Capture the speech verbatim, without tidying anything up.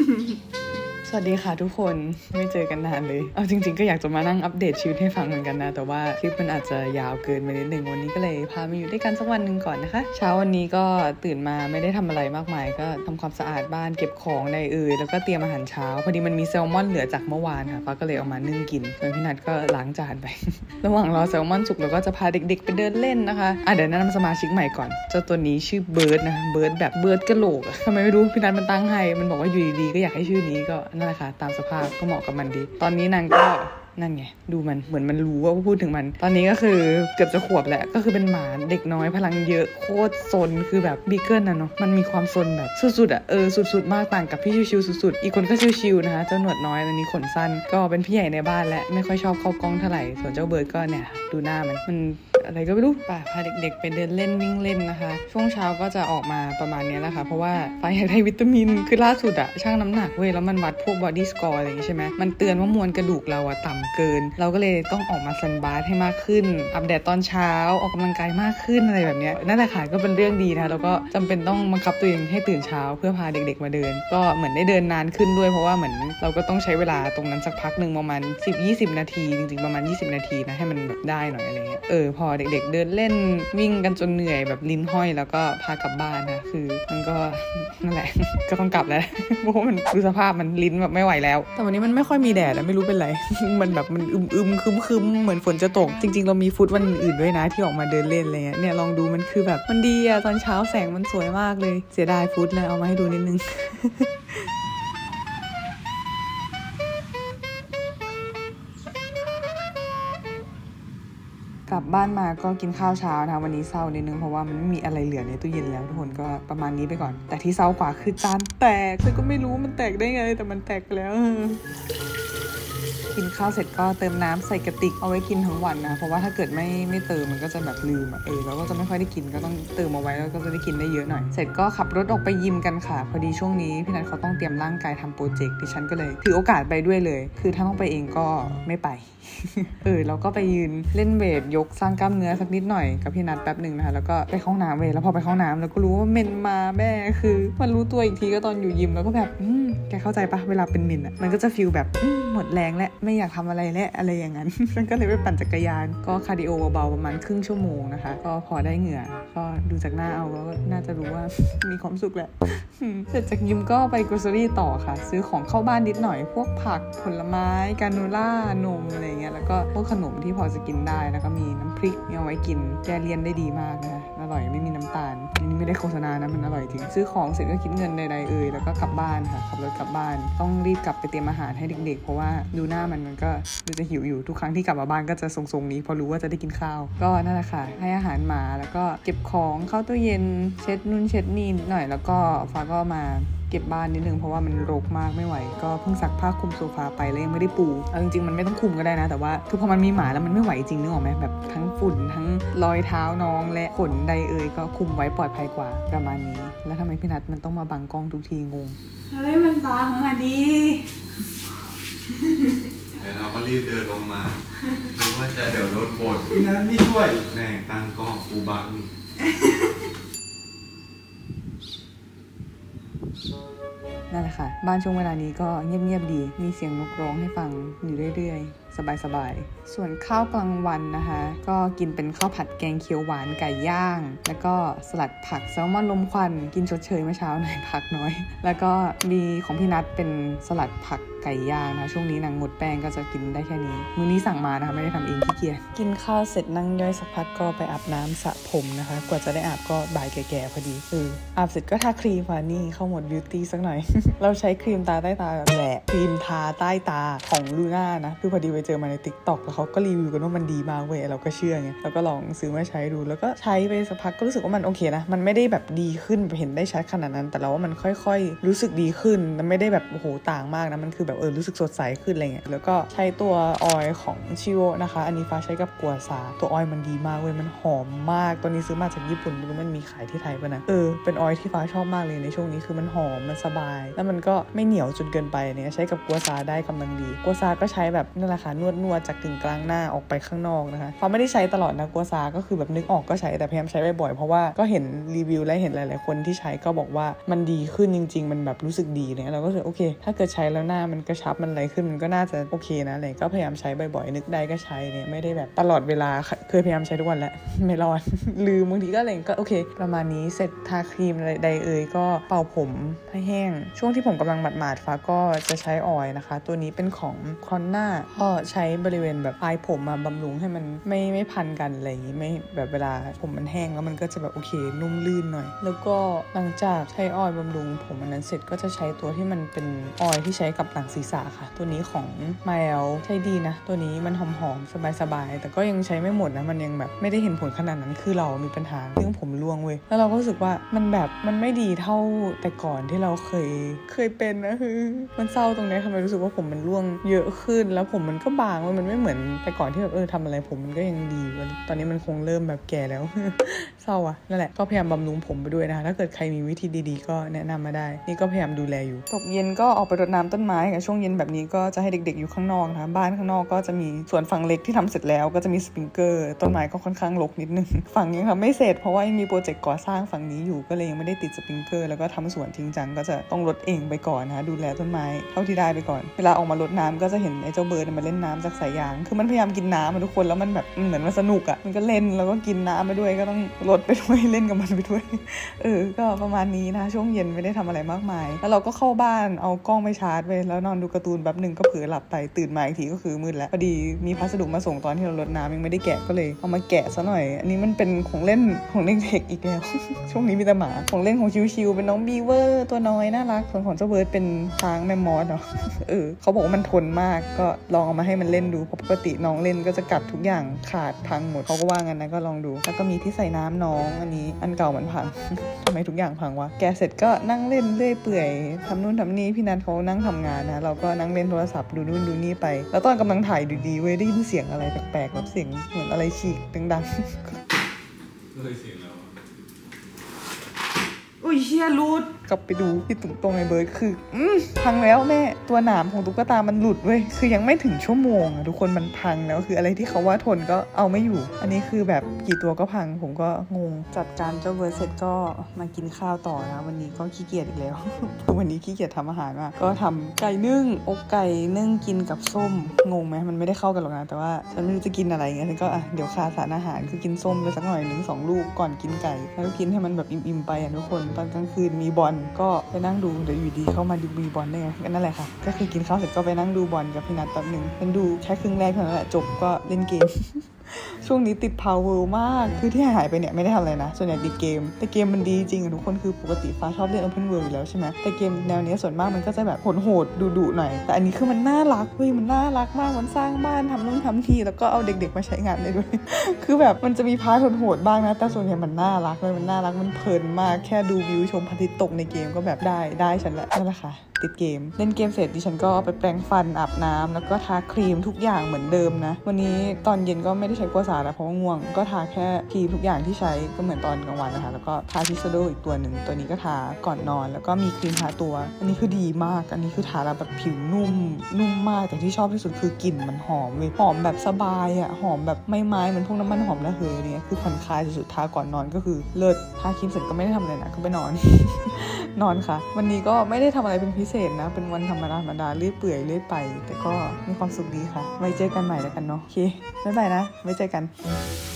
สวัสดีค่ะทุกคนไม่เจอกันนานเลยเอาจริงๆก็อยากจะมานั่งอัปเดตชีวิตให้ฟังเหมือนกันนะแต่ว่าคลิปมันอาจจะยาวเกินไปนิดนึงวันนี้ก็เลยพามาอยู่ด้วยกันสักวันนึงก่อนนะคะเช้าวันนี้ก็ตื่นมาไม่ได้ทำอะไรมากมายก็ทำความสะอาดบ้านเก็บของในเอ่ยแล้วก็เตรียมอาหารเช้าพอดีมันมีแซลมอนเหลือจากเมื่อวานค่ะฟ้าก็เลยเอามานึ่งกินส่วนพี่นัทก็ล้างจานไป ระหว่างรอแซลมอนสุกเราก็จะพาเด็กๆไปเดินเล่นนะคะอ่ะเดี๋ยวแนะนำสมาชิกใหม่ก่อนเจ้าตัวนี้ชื่อเบิร์ดนะเบิร์ดแบบเบิร์ดกะโหลกทำไมไม่รู้พี่นัทมันตั้งให้มันบอกว่าอยู่ดีๆก็อยากให้ชื่อนี้ก็นั่นแหละค่ะตามสภาพก็เหมาะกับมันดีตอนนี้นางก็นั่นไงดูมันเหมือนมันรู้ว่าพูดถึงมันตอนนี้ก็คือเกือบจะขวบแหละก็คือเป็นหมาเด็กน้อยพลังเยอะโคตรซนคือแบบบีเกิลนะเนาะมันมีความซนแบบสุดๆอ่ะเออสุดๆมากต่างกับพี่ชิวๆสุดๆอีกคนก็ชิวๆนะคะเจ้าหนวดน้อยอันนี้ขนสั้นก็เป็นพี่ใหญ่ในบ้านและไม่ค่อยชอบเข้ากล้องเท่าไหร่ส่วนเจ้าเบิร์ดก็เนี่ยดูหน้ามันมันอะไรก็ไม่รู้ป่ะพาเด็กๆไปเดินเล่นวิ่งเล่นนะคะช่วงเช้าก็จะออกมาประมาณนี้แหละค่ะเพราะว่าฟ้าอยากได้วิตามินคือล่าสุดอะชั่งน้ำหนักเว้ยแล้วมันวัดพวกบอดี้สกอร์อะไรอย่างงี้ใช่ไหมมันเตือนว่ามวลกระดูกเราอะต่ำเกินเราก็เลยต้องออกมาซันบาร์ให้มากขึ้นอัปเดตตอนเช้าออกกำลังกายมากขึ้นอะไรแบบนี้นั่นแหละค่ะก็เป็นเรื่องดีนะแล้วก็จำเป็นต้องบังคับตัวเองให้ตื่นเช้าเพื่อพาเด็กๆมาเดินก็เหมือนได้เดินนานขึ้นด้วยเพราะว่าเหมือนเราก็ต้องใช้เวลาตรงนั้นสักพักนึงประมาณ สิบถึงยี่สิบ นาทีจริงๆประมาณยี่สิบนาทีนะให้มันแบบได้หน่อยอะไรเงี้ยเออพอเด็กๆเดินเล่นวิ่งกันจนเหนื่อยแบบลิ้นห้อยแล้วก็พากลับบ้านนะคือมันก็นั่นแหละ ก็ต้องกลับแล้ว เพราะว่ามันดูสภาพมันลิ้นแบบไม่ไหวแล้วแต่วันนี้มันไม่ค่อยมีแดดแล้วไม่รู้เป็นไร มันแบบมันอึมๆคึมๆเหมือนฝนจะตกจริงๆเรามีฟุตวันอื่นด้วยนะที่ออกมาเดินเล่นอะไรเงี้ยเนี่ยลองดูมันคือแบบมันดีอะตอนเช้าแสงมันสวยมากเลยเสียดายฟุตเลยเอามาให้ดูนิดนึง กลับบ้านมาก็กินข้าวเช้านะคะวันนี้เศร้านิดนึงเพราะว่ามันไม่มีอะไรเหลือในตู้เย็นแล้วทุกคนก็ประมาณนี้ไปก่อนแต่ที่เศร้ากว่าคือจานแตกฉันก็ไม่รู้มันแตกได้ไงแต่มันแตกแล้วกินข้าวเสร็จก็เติมน้ำใส่กระติกเอาไว้กินทั้งวันนะเพราะว่าถ้าเกิดไม่ไม่เติมมันก็จะแบบลืมอ่ะเออแล้วก็จะไม่ค่อยได้กินก็ต้องเติมเอาไว้แล้วก็จะได้กินได้เยอะหน่อยเสร็จก็ขับรถออกไปยิมกันค่ะพอดีช่วงนี้พี่นัทเขาต้องเตรียมร่างกายทำโปรเจกต์ดิฉันก็เลยถือโอกาสไปด้วยเลยคือถ้าต้องไปเองก็ไม่ไป เออเราก็ไปยืนเล่นเวทยกสร้างกล้ามเนื้อสักนิดหน่อยกับพี่นัทแป๊บหนึ่งนะคะแล้วก็ไปเข้าห้องน้ำเวทแล้วพอไปเข้าห้องน้ำแล้วก็รู้ว่าเมนมาแม่คือมันรู้ตัวอีกทีก็ตอนอยู่ยิมแล้วก็แบบอืมแกเข้าใจปะเวลาเป็นเมนอ่ะมันก็จะฟีลแบบอืมหมดแรงและไม่อยากทำอะไรและอะไรอย่างนั้น ฉันก็เลยไปปั่นจักรยานก็คาร์ดิโอเบาๆประมาณครึ่งชั่วโมงนะคะก็พอได้เหงื่อก็ดูจากหน้าเอาก็น่าจะรู้ว่า มีความสุขแหละเสร็จจากยิมก็ไปกรอสเซอรี่ต่อค่ะซื้อของเข้าบ้านนิดหน่อยพวกผักผลไม้กราโนล่านมอะไรเงี้ยแล้วก็พวกขนมที่พอจะกินได้แล้วก็มีน้ำพริกเอาไว้กินแกเลี่ยนได้ดีมากนะคะอร่อยไม่มีน้ำตาลอันนี้ไม่ได้โฆษณานะมันอร่อยจริงซื้อของเสร็จก็คิดเงินใดๆเอ่ยแล้วก็กลับบ้านค่ะขับรถกลับบ้านต้องรีบกลับไปเตรียมอาหารให้เด็กๆเพราะว่าดูหน้ามันมันก็ดูจะหิวอยู่ทุกครั้งที่กลับมาบ้านก็จะทรงๆนี้พอรู้ว่าจะได้กินข้าวก็นั่นแหละค่ะให้อาหารหมาแล้วก็เก็บของเข้าตู้เย็นเช็ดนู่นเช็ดนี่หน่อยแล้วก็ฟ้าก็มาเก็บบ้านนิดนึงเพราะว่ามันรกมากไม่ไหวก็เพิ่งซักผ้าคลุมโซฟาไปแล้วยังไม่ได้ปูเอาจริงๆมันไม่ต้องคลุมก็ได้นะแต่ว่าคือพอมันมีหมาแล้วมันไม่ไหวจริงนึกออกไหมแบบทั้งฝุ่นทั้งรอยเท้าน้องและขนใดเอ่ยก็คลุมไว้ปลอดภัยกว่าประมาณนี้แล้วทำไมพี่นัทมันต้องมาบังกล้องทุกทีงงเฮ้ยมันบังอ่ะดิเราก็รีบเดินลงมาดูว่าจะเดี๋ยวรถบดพี่นัทไม่ช่วยแน่ตั้งกล้องกูบังนั่นแหละค่ะบ้านช่วงเวลานี้ก็เงียบๆดีมีเสียงนกร้องให้ฟังอยู่เรื่อยๆสบายๆส่วนข้าวกลางวันนะคะก็กินเป็นข้าวผัดแกงเขียวหวานไก่ย่างแล้วก็สลัดผักแซลมอนลมควันกินชดเชยเมื่อเช้าหน่อยผักน้อยแล้วก็มีของพี่นัทเป็นสลัดผักไก่ย่างนะช่วงนี้นางงดแป้งก็จะกินได้แค่นี้มื้อนี้สั่งมานะคะไม่ได้ทำเองขี้เกียจกินข้าวเสร็จนั่งย่อยสักพักก็ไปอาบน้ำสระผมนะคะกว่าจะได้อาบก็บ่ายแก่ๆพอดีเอออาบเสร็จก็ทาครีมค่ะนี่เข้าหมดบิวตี้สักหน่อย เราใช้ครีมตาใต้ตาแบบแหละครีมทาใต้ตาของลูน่านะคือพอดีไปเจอมาใน ติ๊กต็อก แล้วเขาก็รีวิวกันว่ามันดีมากเว้ยเราก็เชื่อไงแล้วก็ลองซื้อมาใช้ดูแล้วก็ใช้ไปสักพักก็รู้สึกว่ามันโอเคนะมันไม่ได้แบบดีขึ้นเห็นได้ชัดขนาดนั้นแต่เราว่ามันค่อยๆรู้สึกดีขึ้นมันไม่ได้แบบโอ้โหต่างมากนะมันคือแบบเออรู้สึกสดใสขึ้นอะไรเงี้ยแล้วก็ใช้ตัวออยล์ของชิโร่นะคะอันนี้ฟ้าใช้กับกัวซาตัวออยล์มันดีมากเว้ยมันหอมมากตัวนี้ซื้อมาจากญี่ปุ่นไม่รู้มันมีขายที่ไทยป่ะนะเออเป็นออยล์ที่ฟ้าชอบมากเลยในช่วงนี้คือมันหอมมันสบายแล้วมันก็ไม่เหนียวจนเกินไปเนี่ยใช้กับกัวซาได้กำลังดีกัวซาก็ใช้แบบนั่นแหละค่ะนวดนวดจากกึ่งเกล้างหน้าออกไปข้างนอกนะคะเพราะไม่ได้ใช้ตลอดนะกัวซาก็คือแบบนึกออกก็ใช้แต่พยายามใช้บ่อยๆเพราะว่าก็เห็นรีวิวและเห็นหลายๆคนที่ใช้ก็บอกว่ามันดีขึ้นจริงๆมันแบบรู้สึกดีเนี่ยเราก็รู้สึกโอเคถ้าเกิดใช้แล้วหน้ามันกระชับมันอะไรขึ้นมันก็น่าจะโอเคนะอะไรก็พยายามใช้บ่อยๆนึกได้ก็ใช้เนี่ยไม่ได้แบบตลอดเวลาเคยพยายามใช้ทุกวันแล้วไม่รอดลืมบางทีก็อะไรก็โอเคประมาณนี้เสร็จทาครีมอะไรใดเอ่ยก็เป่าผมให้แห้งช่วงที่ผมกำลังหมาดๆฟ้าก็จะใช้ออยล์นะคะตัวนี้เป็นของคอนน่าก็ใช้บริเวณแบบปลายผมมาบำรุงให้มันไม่ไม่พันกันอะไรอย่างนี้ไม่แบบเวลาผมมันแห้งแล้วมันก็จะแบบโอเคนุ่มลื่นหน่อยแล้วก็หลังจากใช้ออยล์บำรุงผมอันนั้นเสร็จก็จะใช้ตัวที่มันเป็นออยล์ที่ใช้กับหนังศีรษะค่ะตัวนี้ของ ไมล์ ใช้ดีนะตัวนี้มันหอมๆสบายๆแต่ก็ยังใช้ไม่หมดนะมันยังแบบไม่ได้เห็นผลขนาดนั้นคือเรามีปัญหาเรื่องผมร่วงเว้ยแล้วเราก็รู้สึกว่ามันแบบมันไม่ดีเท่าแต่ก่อนที่เราเคยเคยเป็นนะคือมันเศร้าตรงนี้ทำไมรู้สึกว่าผมมันร่วงเยอะขึ้นแล้วผมมันก็บางมันไม่เหมือนแต่ก่อนที่แบบเออทำอะไรผมมันก็ยังดีตอนนี้มันคงเริ่มแบบแก่แล้ว เศร้าอะนั่นแหละก็พยายามบำรุงผมไปด้วยนะคะถ้าเกิดใครมีวิธีดีๆก็แนะนำมาได้นี่ก็พยายามดูแลอยู่ตกเย็นก็ออกไปรดน้ำต้นไม้ค่ะช่วงเย็นแบบนี้ก็จะให้เด็กๆอยู่ข้างนอกนะบ้านข้างนอกก็จะมีสวนฝั่งเล็กที่ทำเสร็จแล้วก็จะมีสปริงเกอร์ต้นไม้ก็ค่อนข้างรกนิดนึงฝั่งนี้ค่ะไม่เสร็จเพราะว่ายังมีโปรเจกต์ก่อสร้างฝั่งนี้อยู่ก็เลยยังไม่ได้ติดสปริงเกอร์แล้วก็ทำสวนจริงจังก็จะต้องรดเองไปก่อนนะดูแลต้นไม้เท่าที่ได้ไปก่อนเวลาออกมารดน้ำก็จะเห็นไอ้เจ้าเบิร์ดมาเล่นน้ำจากสายยางคือมันพยายามกินน้ำทุกคนแล้วมันแบบเหมือนมันสนุกอ่ะมันก็เล่นแล้วก็กินน้ำไปด้วยก็ต้องรดไปด้วยเล่นกับมันไปด้วยเออก็ประมาณนี้นะช่วงเย็นไม่ได้ทำอะไรมากมายแล้วเราก็เข้าบ้านเอากล้องไปชาร์จไว้แล้วนอนดูการ์ตูนแป๊บนึงก็เผลอหลับไปตื่นมาอีกทีก็คือมืดแล้วพอดีมีพัสดุมาส่งตอนที่เรารดน้ำยังไม่ได้แกะก็เลยเอามาแกะซะหน่อยอันนี้มันเป็นของเล่นของเด็กๆอีกแล้ว ช่วงนี้มีแต่หมาของเล่นของชิวๆเป็นน้องบีเวอร์ตัวน้อยน่ารักส่วนของเจ้าเบิร์ดเป็นช้างแมมมอสเนาะ เออเขาบอกว่ามันทนมากก็ลองเอามาให้มันเล่นดูเพราะปกติน้องเล่นก็จะกัดทุกอย่างขาดพังหมดเขาก็ว่างั้นนะก็ลองดูแล้วก็มีที่ใส่น้ำน้องอันนี้อันเก่ามันพัง ทำไมทุกอย่างพังวะแกะเสร็จก็นั่งเล่นเรื่อยเปื่อยทำนู่นทำนี่พี่นัทเขานั่งทำงานนะเราก็นั่งเล่นโทรศัพท์ดูนู่นดูนี่ไปแล้วตอนกำลังถ่ายดีๆเว้ยได้ยินเสียงอะไรแปลกๆแบบเสียงเหมือนอะไรฉีกดังๆเคยเสียงแล้วอุ้ยเชี่ยรูดกลับไปดูที่ตรงตรงไอ้เบิร์ดคืออืมพังแล้วแม่ตัวหนามของตุ๊กตามันหลุดเว้ยคือยังไม่ถึงชั่วโมงอะทุกคนมันพังแล้วคืออะไรที่เขาว่าทนก็เอาไม่อยู่อันนี้คือแบบกี่ตัวก็พังผมก็งงจัดการเจ้าเบิร์ดเสร็จก็มากินข้าวต่อนะวันนี้ก็ขี้เกียจอีกแล้ว วันนี้ขี้เกียจทำอาหารมากก็ทำไก่นึ่งอกไก่นึ่งกินกับส้มงงไหมมันไม่ได้เข้ากันหรอกนะแต่ว่าฉันไม่รู้จะกินอะไรเงี้ยฉันก็อ่ะเดี๋ยวขาดสารอาหารคือกินส้มไปสักหน่อยหนึ่งสองลูกก่อนกินไก่แล้วก็กินให้มันแบบอิ่มๆไปอ่ะทุกคนตอนกลางคืนมีบอลก็ไปนั่งดูเดี๋ยวอยู่ดีเข้ามาดูมีบอลได้ไงก็นั่นแหละค่ะก็คือกินข้าวเสร็จก็ไปนั่งดูบอลกับพี่นัทแป๊บนึงเป็นดูแค่ครึ่งแรกเท่านั้นแหละจบก็เล่นเกม ช่วงนี้ติด Power มากคือที่หายไปเนี่ยไม่ได้ทำอะไรนะส่วนใหญ่ติดเกมแต่เกมมันดีจริงทุกคนคือปกติฟ้าชอบเล่น Open World อยู่แล้วใช่ไหมแต่เกมแนวนี้ส่วนมากมันก็จะแบบโหดๆดุๆหน่อยแต่อันนี้คือมันน่ารักเว้ยมันน่ารักมากมันสร้างบ้านทำนู่นทำนี่แล้วก็เอาเด็กๆมาใช้งานได้ด้วย คือแบบมันจะมีพาร์ทโหดๆบ้างนะแต่ส่วนใหญ่มันน่ารักเลยมันน่ารักมันเพลินมากแค่ดูวิวชมพระอาทิตย์ตกในเกมก็แบบได้ได้ฉันแหละนั่นแหละค่ะติดเกมเล่นเกมเสร็จดิฉันก็ไปแปรงฟันอาบน้ำแล้วก็ทาครีมทุกอย่างเหมือนเดิมนะวันนี้ตอนเย็นก็ไม่ได้ใช้กัวซาแล้วเพราะว่าง่วงก็ทาแค่ครีมทุกอย่างที่ใช้ก็เหมือนตอนกลางวันนะคะแล้วก็ทาทิสโดอีกตัวหนึ่งตัวนี้ก็ทาก่อนนอนแล้วก็มีครีมทาตัวอันนี้คือดีมากอันนี้คือทาแล้วแบบผิวนุ่มนุ่มมากแต่ที่ชอบที่สุดคือกลิ่นมันหอมเลยหอมแบบสบายอ่ะหอมแบบไม่ไม้เหมือนพวกน้ำมันหอมระเหยเนี่ยคือผ่อนคลายสุดๆทาก่อนนอนก็คือเลิศทาครีมเสร็จก็ไม่ได้ทำอะไรนะก็ไปนอน นอนค่ะวันนี้ก็ไม่ได้ทำอะไรเป็นพิเศษนะเป็นวันธรรมดาธรรมดาเรื่อยเปื่อยเรื่อยไปแต่ก็มีความสุขดีค่ะไว้เจอกันใหม่แล้วกันเนาะโอเคบ๊ายบายนะไว้เจอกัน